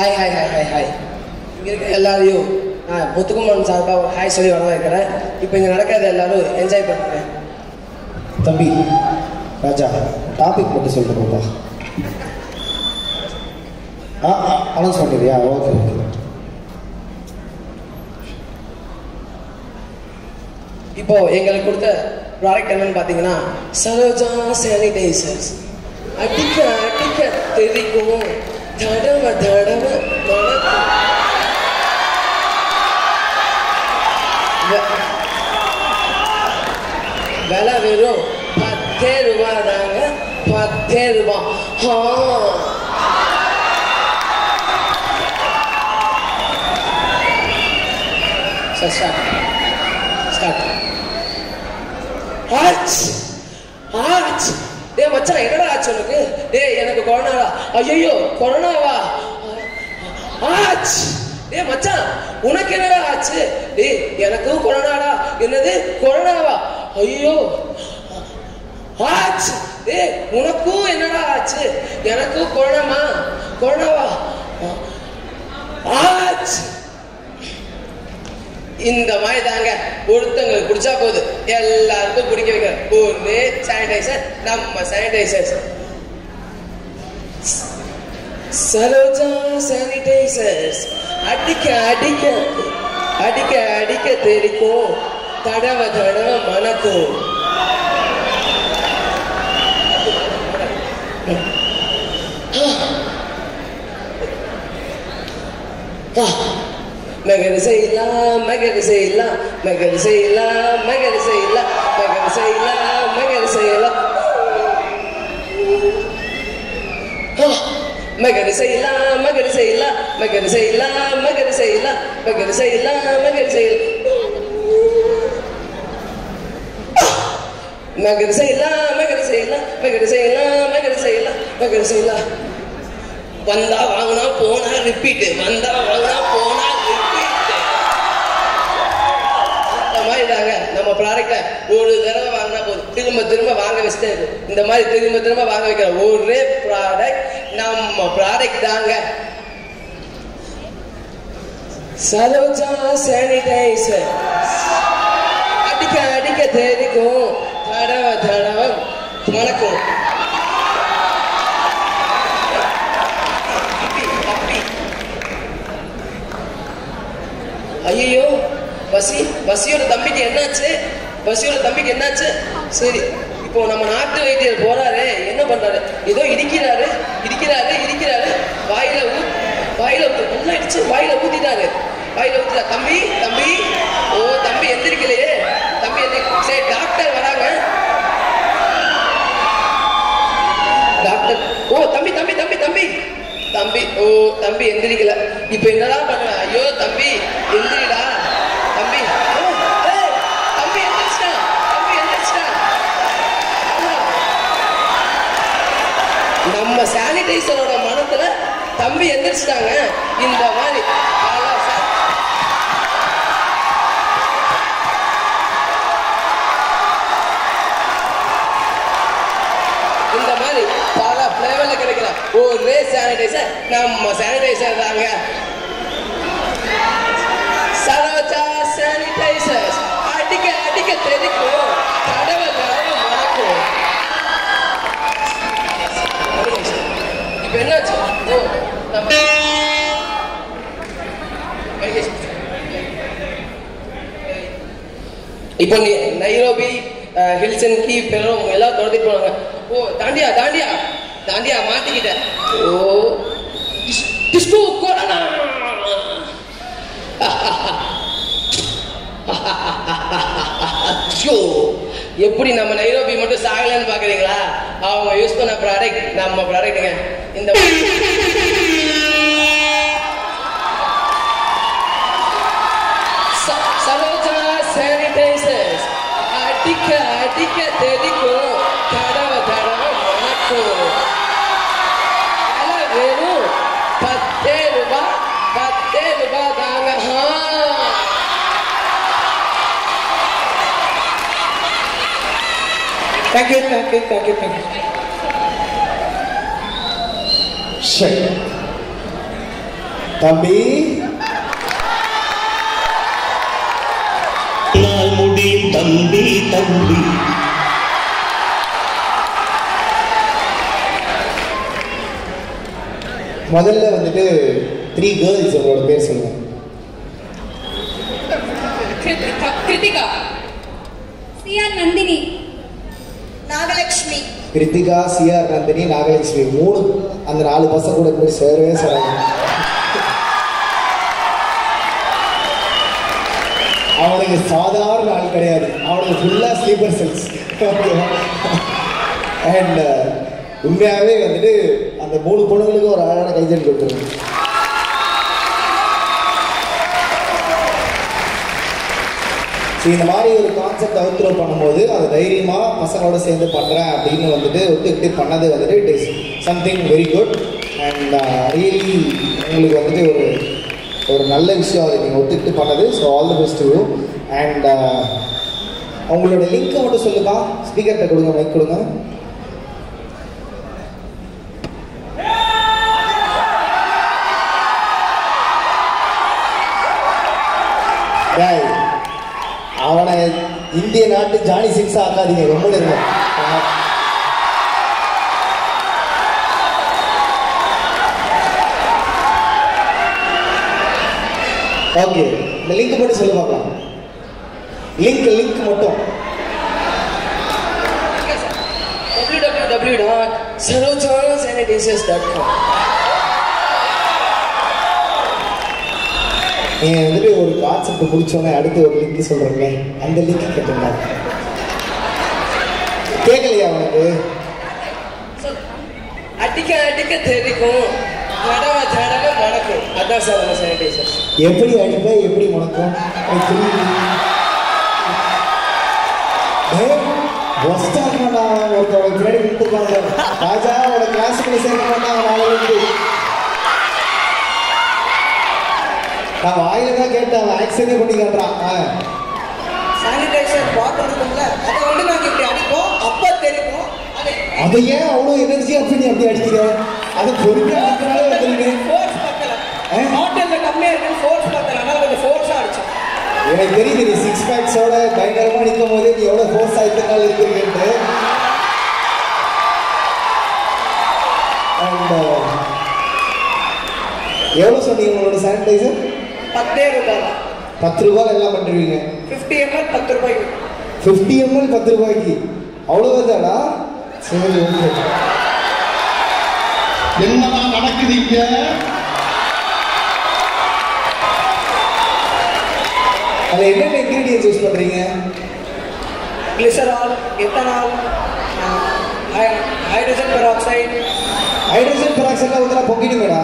Hi hi hi hi hi. இங்கே இருக்க எல்லாரையும் நான் முத்துக்குமரன் சார்பாக ஹாய் சொல்லி வரவேற்கிறேன். இப்போ இங்கே நடக்கிறத எல்லாரும் என்ஜாய் பண்ணுறேன். தம்பி ராஜா டாபிக் மட்டும் சொல்லிட்டு போப்பா. அனௌன்ஸ் பண்ணிடுறியா? Okay okay. இப்போ எங்களுக்கு கொடுத்த ப்ராடக்ட் என்னன்னு பார்த்தீங்கன்னா சரோஜா சானிடைசர்ஸ். அடிக்க அடிக்க தெரிக்கும், தடவ தடவ விலை வெறும் 10 ரூபா தாங்க. 10 ரூபா. டே மச்சான், என்னடா ஆச்சு உனக்கு? டே எனக்கு கொரோனாவா? ஐயோ கொரோனாவா? ஆச்சு. டே மச்சான் உனக்கு என்னடா ஆச்சு? டே எனக்கும் கொரோனாடா. என்னது கொரோனாவா? ஐயோ ஆச்சு. டே உனக்கும் என்னடா ஆச்சு? எனக்கும் கொரோனாமா? கொரோனாவா? ஆச்சு. இந்த மாதிரி தாங்க ஒருத்தங்களுக்கு குடிச்சா போது எல்லாருக்கும் குடிக்க வைக்க ஒரே சானிடைசர், நம்ம சானிடைசர்ஸ். சரோஜா சானிடைசர்ஸ். அடிக்க அடிக்க அடிக்க அடிக்க தெரிக்கும், தடவ தடவ மணக்கும். மகர் செய்யலாம் மகர் செய்யலாம் மகர் செய்யலாம் மகர் செய்யலாம் மகர் செய்யலாம் மகர் செய்யலாம் மகர் செய்யலாம் மகர் செய்யலாம் மகர் செய்யலாம் மகர் செய்யலாம் மகர் செய்யலாம் மகர் செய்யலாம் மகர் செய்யலாம் மகர் செய்யலாம் மகர் செய்யலாம் மகர் செய்யலாம் மகர் செய்யலாம். வந்தா வாங்கினா போனா ரிப்பீட், வந்தா வாங்கினா போனா ரிப்பீட். இந்த மாதிரி தாங்க நம்ம ப்ராடக்டை ஒரு தடவை வாங்கினா போதும், திரும்ப திரும்ப வாங்க வச்சுட்டே இருக்கும். இந்த மாதிரி திரும்ப திரும்ப வாங்க வைக்கிற ஒரே ப்ராடக்ட் நம்ம ப்ராடக்ட் தாங்க சரோஜா சானிடைசர். அடிக்க அடிக்க தெரிக்கும், தடவ தடவ மணக்கும். ஐயோ வசியோட தம்பிக்கு என்னாச்சு? வசியோட தம்பிக்கு என்னாச்சு? சரி, இப்போ நம்ம நாட்டு வைத்தியர் போறாரு, என்ன பண்றாரு? ஏதோ இடிக்கிறாரு இடிக்கிறாரு இடிக்கிறாரு. வாயில நல்லா இடிச்சு வாயில ஊத்திட்டாரு. வாயில ஊத்திட்டா. தம்பி தம்பி, ஓ தம்பி எந்திரிக்கலையே. தம்பி சரி, டாக்டர் வராங்க. டாக்டர், ஓ தம்பி தம்பி தம்பி தம்பி தம்பி, ஓ தம்பி எந்திரிக்கல. இப்ப என்னதான் பண்ற? ஐயோ தம்பி எந்திரிடா. தம்பி தம்பி எந்திரிச்சிட்டான். தம்பி எந்திரிச்சிட்டான். நம்ம சானிடைசரோட மனத்துல தம்பி எந்திரிச்சிட்டாங்க. இந்த மாதிரி இந்த மாதிரி பல ஃபிளேவர்ல கிடைக்கிற ஒரே சானிடைசர் நம்ம சானிடைசர் தாங்க சரோஜா சானிடைசர்ஸ். அடிக்க அடிக்க தெரிக்கும், தடவ தடவ மணக்கும். இப்ப என்னாச்சு? ஓ நம்ம இப்போ நீ நைரோபி, ஹில்சன்கி, பெரும் எல்லாம் தொடர்ந்துட்டு போனாங்க. ஓ தாண்டியா தாண்டியா தாண்டியா மாட்டிக்கிட்ட. Oh disco corona. எப்படி நம்ம நைரோபி மட்டும் சாகலன்னு பாக்குறீங்களா? அவங்க யூஸ் பண்ண ப்ராடக்ட் நம்ம ப்ராடக்ட்டுங்க. இந்த சரோஜா சானிடைசர்ஸ். அடிக்க அடிக்க தெரிக்கும், தடவ தடவ மணக்கும். வெறும் 10 ரூபா. 10 ரூபா தாங்க. Thank you thank you thank you thank you. சரி தம்பி நாள் முடியும் தம்பி தம்பி. முதல்ல வந்துட்டு 3 கேர்ள்ஸ் உங்களோட பேர் சொல்லுங்க. கிருத்திகா, சிஆர் நந்தினி, நாகலட்சுமி. கிருத்திகா, சிஆர் நந்தினி, நாகலட்சுமி. 3 அந்த 4 பசங்க கூட போய் சேரவே சேராங்க. அவனுக்கு சாதாரண ஆள் கிடையாது, அவனுக்கு ஃபுல்லாக ஸ்லீப்பர் செல்ஸ். அண்ட் உண்மையாகவே வந்துட்டு அந்த 3 பொண்ணுங்களுக்கு ஒரு அழகான கைதல் கொடுத்துருக்கு. இந்த மாதிரி ஒரு கான்செப்ட் அவுத்ரோ பண்ணும்போது அது தைரியமாக பசங்களோட சேர்ந்து பண்ணுறேன் அப்படின்னு வந்துட்டு ஒத்துக்கிட்டு பண்ணது வந்துட்டு it is something very good. And really உங்களுக்கு வந்துட்டு ஒரு நல்ல விஷயம் அதை நீங்கள் ஒத்துக்கிட்டு பண்ணது. So all the best you. And அவங்களோட லிங்க்கை மட்டும் சொல்லுப்பா. ஸ்பீக்கர்கிட்ட கொடுங்க, மைக் கொடுங்க. அவனை இந்திய நாட்டு ஜானி சிக்ஸ் ஆக்காதீங்க, ரொம்ப இருங்க. ஓகே, இந்த லிங்க் மட்டும் சொல்லி பார்க்கலாம். லிங்க் மட்டும் www.sarojanasanitizers.com. நீங்கள் வந்துட்டு ஒரு கான்செப்ட் முடிச்சோன்னே அடுத்து ஒரு லிங்க் சொல்கிறீங்க, அந்த லிங்க் கேட்டுங்க. கேட்கலையா அவனுக்கு? அடிக்க தெரிக்கும், தடவ மணக்கும். அதான் சார் நம்ம சானிடைசர்ஸ். எப்படி அடிப்ப, எப்படி மணக்கும்? ஒருத்தவங்க பின்னாடி விட்டுருக்காங்க. ராஜா அவனோட கிளாஸுக்குள்ள சேர்க்க மாட்டாங்க. நான் வாயில தான் கேட்டேன், அவன் ஆக்சனே பண்ணி காட்டுறான். சானிடைசர் பாட்டில் இருக்கும்ல, அதை வந்து நாங்கள் இப்படி அடிப்போம், அப்போ தெரியும். அதை ஏன் அவ்வளோ எனர்ஜி அப்படி அப்படி அடிக்கிறேன்? அதை பொறுமையாக அடிக்கிறாலே வந்துருக்கு. ஃபோர்ஸ் பத்தல, பாட்டிலில் கம்மியாக இருக்கு, ஃபோர்ஸ் பத்தல, அதனால கொஞ்சம் ஃபோர்ஸாக அடிச்சோம். எனக்கு தெரியுது நீ 6 பேக்ஸோட பயங்கரமாக நிற்கும் போது நீ எவ்வளோ ஃபோர்ஸ் ஆகிட்டனால இருக்கிறீங்கன்ட்டு. அண்ட் எவ்வளோ சொன்னீங்க உங்களோட சானிடைசர்? 10 ரூபாய். 10 ரூபாய் எல்லாம் பண்ணுவீங்க. 50 ml 10 ரூபாய்க்கு. 50 ml 10 ரூபாய்க்கு அவ்வளவுதானா? சரி, ஓகே. என்னதான் நடக்குதுங்க? அதில் என்னென்ன இன்க்ரீடியன்ஸ் யூஸ் பண்ணுறீங்க? Glycerol, ethanol, hydrogen peroxide. Hydrogen பெராக்சைட்லாம் ஊற்றினா பொங்கிடுங்கடா.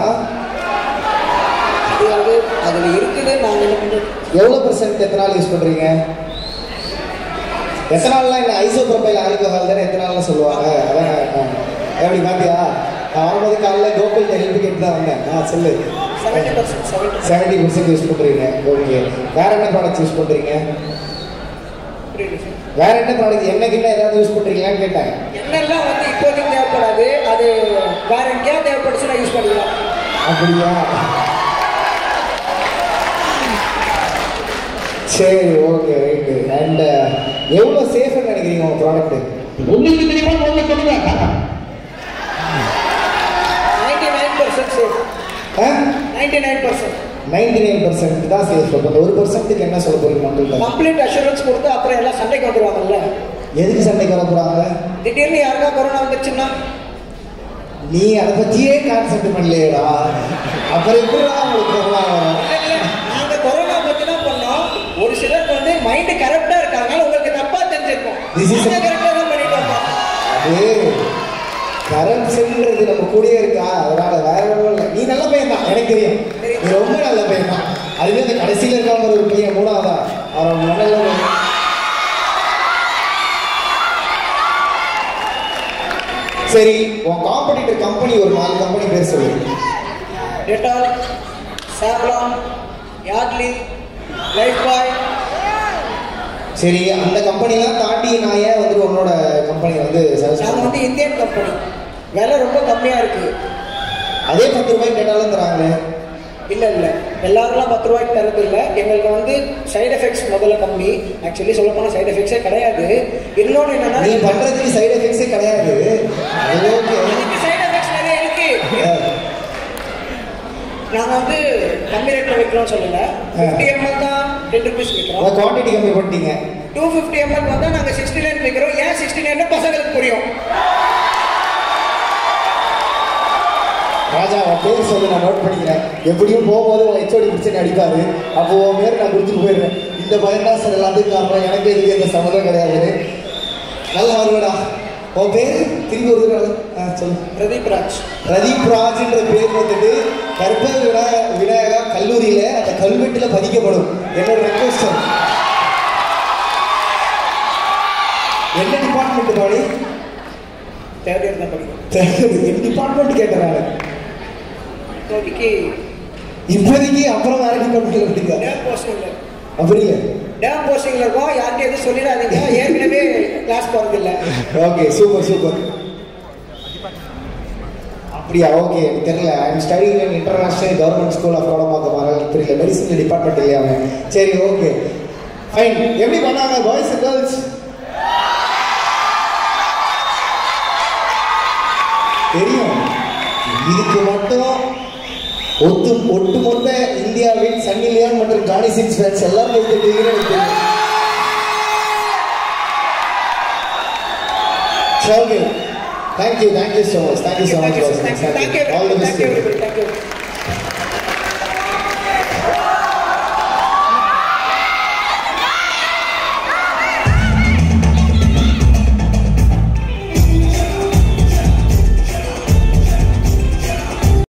அது அதில் இருக்குது. நாங்கள் என்ன பண்ணுறோம்? எவ்வளோ % எத்தனால் யூஸ் பண்ணுறீங்க? எத்தனால்லாம் இல்லை, ஐசோப்ரோபைல் ஆல்கஹால் தானே எத்தனால்னு சொல்லுவாங்க. அதான் எப்படி பார்த்தியா? நான் வரும்போது காலையில் கோகுல் ஹெல்ப் கேட்டு தான் வந்தேன். சொல்லு. 70% யூஸ் பண்ணுறீங்க. ஓகே, வேற என்ன ப்ராடக்ட்ஸ் யூஸ் பண்ணுறீங்க? வேற என்ன ப்ராடக்ட், எண்ணெய்கிட்ட ஏதாவது யூஸ் பண்ணுறீங்களான்னு கேட்டேன். எண்ணெய்லாம் வந்து இப்போதைக்கு தேவைப்படாது, அது வேற எங்கேயாவது தேவைப்படுச்சுன்னா யூஸ் பண்ணிக்கலாம். அப்படியா? சரி, ஓகே, ரைட்டு. அண்ட் எவ்வளோ சேஃப்னு நினைக்கிறீங்க உங்கள் ப்ராடக்ட்டு? உங்களுக்கு தெரியுமா முதல்ல சொல்லுங்க. 99% சேஃப். 99% 99% தான் சேஃப். அப்போ அந்த 1%க்கு என்ன சொல்ல போறீங்க மக்கள்கிட்ட? கம்ப்ளீட் அஷூரன்ஸ் கொடுத்து அப்புறம் எல்லாம் சண்டைக்கு வந்துருவாங்கல்ல. எதுக்கு சண்டைக்கு வர போறாங்க? திடீர்னு யாருக்கா கொரோனா வந்துச்சுன்னா நீ அதை பற்றியே கான்செப்ட் பண்ணலையேடா, அப்புறம் எப்படிடா உங்களுக்கு கொரோனா வரும்? நாங்கள் கொரோனா பற்றி தான் பண்ணோம். ஒரு சிலருக்கு வந்து மைண்டு கரெக்டாக இருக்காங்க, உங்களுக்கு தப்பா தெரிஞ்சிருக்கும். கரெக்டாக தான் பண்ணிட்டு வந்தோம். அது கரப்ஷன்ன்றது நம்ம கூடயே இருக்கா, அதனால வேற ஒன்றும் இல்லை. நீ நல்ல பையன் தான், எனக்கு தெரியும். நீ ரொம்ப நல்ல பையன் தான். அதுவே இந்த கடைசியில் இருக்கவங்க ஒரு பையன் 3ஆவதா அவன் மண்டல. சரி, உன் காம்படிட்டர் கம்பெனி ஒரு 4 கம்பெனி பேர் சொல்லு. Dettol, Savlon, Yardley, Lifebuoy. சரி, அந்த கம்பெனிலாம் தாண்டி நான் ஏன் வந்து உன்னோட கம்பெனி வந்து நாங்கள் வந்து இந்தியன் கம்பெனி, விலை ரொம்ப கம்மியாக இருக்குது. அதே 10 ரூபாய்க்கு கேட்டாலும் தராங்களே. இல்லை இல்லை எல்லாருலாம் 10 ரூபாய்க்கு தரது இல்லை. எங்களுக்கு வந்து சைடு எஃபெக்ட்ஸ் முதல்ல கம்மி. ஆக்சுவலி சொல்ல போனால் சைடு எஃபெக்ட்ஸே கிடையாது. இன்னொன்று என்னன்னா நீ பண்றதுக்கு சைடு எஃபெக்ட்ஸே கிடையாது. சைடு எஃபெக்ட்ஸ் நிறைய இருக்கு. நாங்கள் வந்து கம்மி ரேட்டில் வைக்கிறோம் சொல்லலை. 50 ml தான் 10 rupees வைக்கிறோம். குவான்டிட்டி கம்மி பண்ணிட்டீங்க. 250 ml வந்தால் நாங்கள் 69 வைக்கிறோம். ஏன் 69 பசங்களுக்கு புரியும். ராஜா அவன் பேர் சொல்லி நான் நோட் பண்ணிக்கிறேன். எப்படியும் போகும்போது ஹெச்ஓடி பிடிச்சு அடிப்பாரு. அப்போ உன் பேர் நான் கொடுத்துட்டு போயிடுறேன். இந்த பயம் தான் சார் எல்லாத்துக்கும் காரணம். எனக்கு எதுக்கு எந்த சம்மதம் கிடையாது. நல்லா வருவடா. உன் பேர் திரும்பி ஒரு சொல்லு. பிரதீப் ராஜ். பிரதீப் ராஜ்ன்ற பேர் வந்துட்டு கர்ப்ப விநாயகா கல்லூரியில அந்த கல்வெட்டுல பதிக்கப்படும். என்னோட ரெக்வஸ்ட். என்ன டிபார்ட்மெண்ட் பாடி? தேர்ட் இயர் தான் படிக்கும். என் டிபார்ட்மெண்ட் கேட்டேன். இப்போதைக்கு அப்புறம் வேற டிபார்ட்மெண்ட்ல படிக்க டேம் போஸ்டிங்ல. அப்படி இல்லை, டேம் போஸ்டிங்ல இருக்கோம். யார்கிட்ட எதுவும் சொல்லிடாதீங்க. ஏற்கனவே கிளாஸ் போறது இல்லை. Okay super super. அப்படியா? ஓகே தெரியல. I am studying in international government school of Kodambakkam. தெரியல, மெடிசன் டிபார்ட்மெண்ட் இல்லையா அவன். சரி ஓகே ஃபைன். எப்படி பண்ணாங்க பாய்ஸ் அண்ட் கேர்ள்ஸ்? தெரியும். இதுக்கு மட்டும் ஒட்டுமொத்த இந்தியாவின் சன்னி லியோன் மற்றும் ஜானி சின்ஸ் ஃபேன்ஸ் எல்லாம் okay. Thank you so much. Thank you so much. All the best. Thank you.